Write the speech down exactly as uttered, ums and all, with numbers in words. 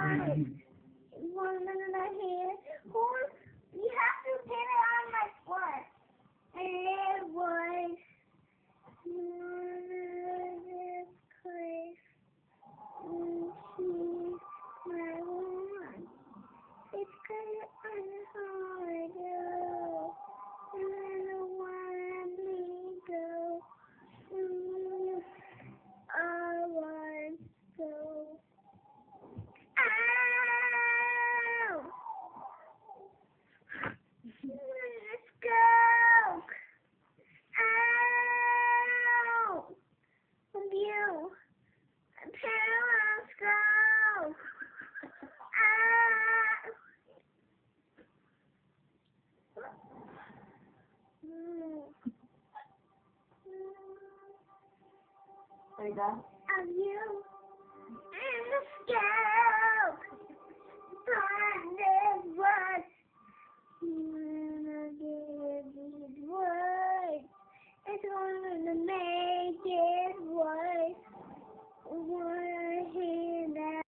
one. One minute here. Who? You have to get it on my foot. And it was this place. And she's my one. It's kind of hard to. And I don't want me to. Mm, I want to. Ow! Let's go! Ow! From you. Let's go! Ow! There you go. Of you.